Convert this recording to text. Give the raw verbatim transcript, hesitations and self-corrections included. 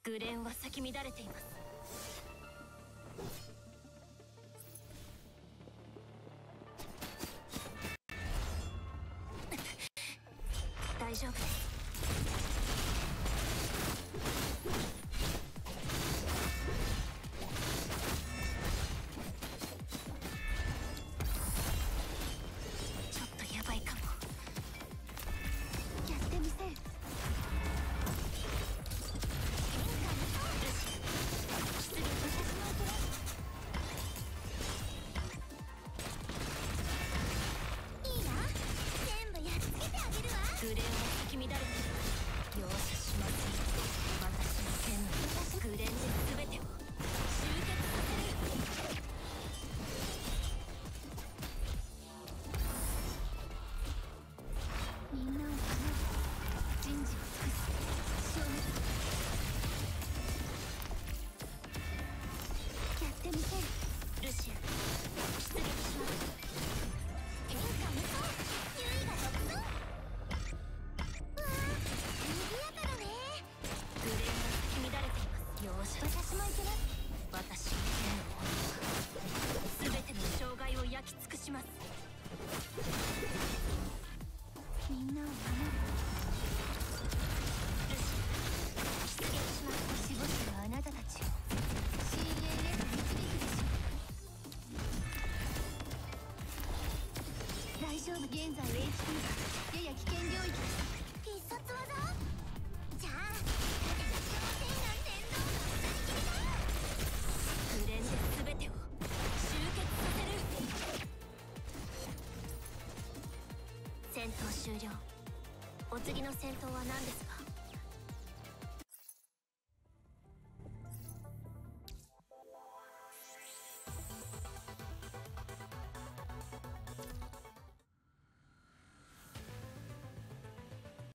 グレンは咲き乱れています。大丈夫です。ちょっとやばいかも。やってみせる。グレンは咲き乱れている。容赦しません。私の剣のグレンで全てを集結させる。みんなを守る。人事を尽くす。消滅。やってみせる。ルシア出撃します。天下無双。優位が独走。容赦。私も行けます。私の剣の炎は全ての障害を焼き尽くします。みんなを守る。ルシア出撃します。守護者はあなたたちを シーエーエフ 導くでしょう。大丈夫。現在 エイチピー がやや危険領域です。必殺技。じゃあグレンで全てを集結させる。戦闘終了。お次の戦闘は何ですか？